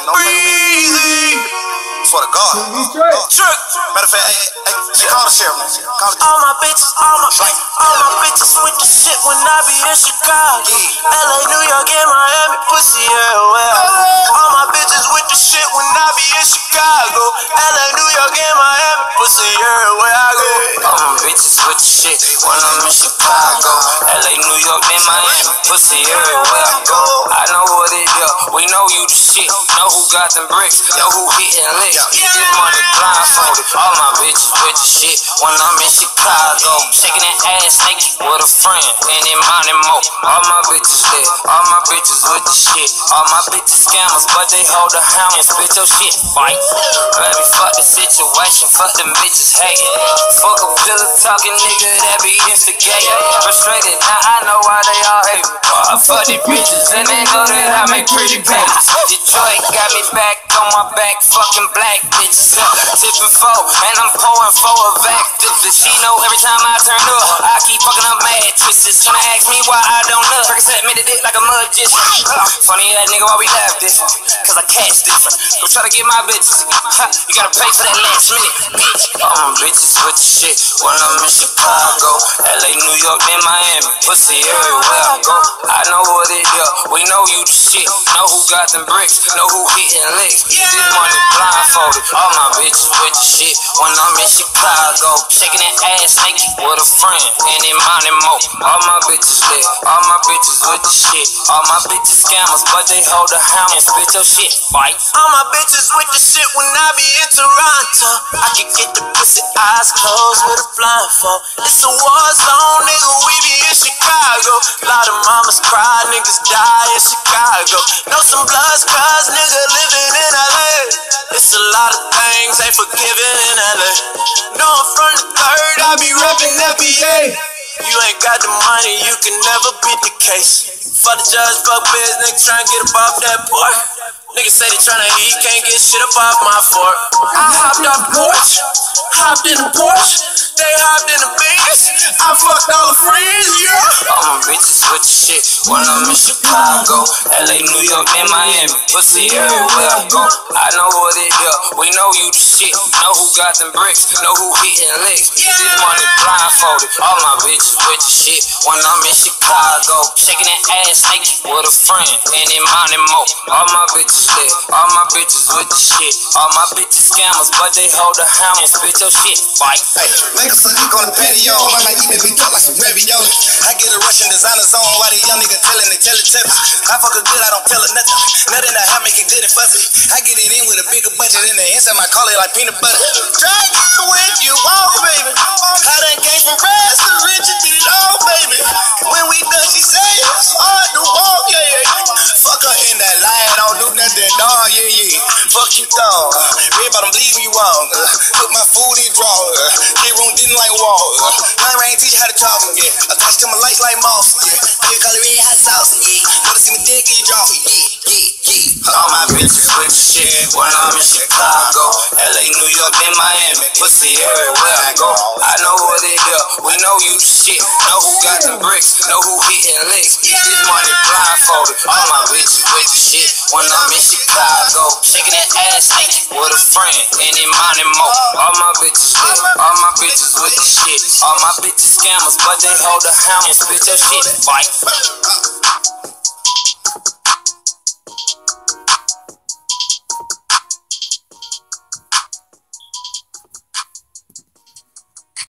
breezy. Swear to God. Trick. Matter of fact, hey, call the sheriff, man. All my bitches with the shit when I be in Chicago. LA, New York, and Miami, pussy everywhere. All my bitches with the shit when I be in Chicago. LA, New York, and Miami, pussy everywhere I go. All my bitches with the shit when I'm in Chicago. LA, New York, and Miami, pussy everywhere I go. I know what it is, we know you the shit. Know who got them bricks, know who hitting licks. Get this money blindfolded. All my bitches with the shit when I'm in Chicago. Shaking that ass naked with a friend, and in Mountain Mo. All my bitches lit, all my bitches with the shit. All my bitches scammers, but they hold a hammer and spit your shit. Fight, baby, fuck the situation, fuck them bitches hating. Fuck a pillar talking nigga that be instigating. Frustrated, now I know why they all hate me. I fuck these bitches and they know that I make pretty pages. Detroit got me back on my back, fucking black bitches. Tipping four, and I'm pouring for a activist. She know every time I turn up, I keep fucking up mattresses. Tryna ask me why I don't know. Percocet made it like a magician. Funny that nigga, why we laugh different? Cause I cash different. Go try to get my bitches. You gotta pay for that last minute, bitch. All my bitches with the shit when I'm in Chicago. LA, New York, and Miami, pussy everywhere I go. I know what it is, we know you the shit. Know who got them bricks, know who hitting licks. Get this money blindfolded. All my bitches with the shit when I'm in Chicago. Shaking that ass naked with a friend, and in Mountain Mo. All my bitches lit, all my bitches with the shit. All my bitches scammers, but they hold a hammer and spit your shit. Fight. All my bitches with the shit when I be in Toronto. I can get the pussy eyes closed with a blindfold. It's a war zone, nigga, we be in Chicago. A lot of mamas cry, niggas die in Chicago. Know some bloods, cuz nigga living in LA. It's a lot of things ain't forgiven in LA. Know I'm from the third, I be reppin' FBA. You ain't got the money, you can never beat the case. Fuck the judge, fuck biz, nigga tryna get up off that board. Niggas say they tryna eat, can't get shit up off my fork. I hopped off the porch, hopped in the Porsche. They hopped in the Benz, I fucked all the friends, yeah. All my bitches with the shit when I'm in Chicago. LA, New York, and Miami, pussy everywhere I go. I know what it is, we know you the shit. Know who got them bricks, know who hitting licks. Get this money blindfolded. All my bitches with the shit when I'm in Chicago. Shaking that ass naked with a friend, and in Mountain Mo. All my bitches lit, all my bitches with the shit. All my bitches scammers, but they hold a hammer and spit your shit. Fight. Hey, make a sneak on the patio. I might eat that big talk like some ravioli. I get a Russian designer zone while the young nigga telling they Teletubbies. I fuck her good, I don't tell her nothing. Nothing I have make it good and fuzzy. I get it in with a bigger budget in the inside my collar like peanut butter. Drag it with you, oh baby. I done came from rags to riches, did it all, baby. When we done, she say it's hard to walk, yeah, yeah. Fuck her in that line, don't do nothing, dog, yeah, yeah. Fuck you, dog. Everybody believe me wrong. Put my food in draw. Get room didn't like wall. Line rain teach you how to talk, yeah. Attached to my lights like moss, yeah. You call it red hot sauce, yeah. Wanna see me dick in your jaw, yeah, yeah, yeah. All my bitches with the shit when I'm in Chicago. LA, New York, and Miami, pussy everywhere I go. I know what it is, we know you the shit. Know who got them bricks, know who hitting licks. Get this money blindfolded. All my bitches with the shit when I'm in Chicago. Shaking that ass naked with a friend, and in Mountain Mo. All my bitches lit, all my bitches with the shit. All my bitches scammers, but they hold a hammer and spit your shit. Fight.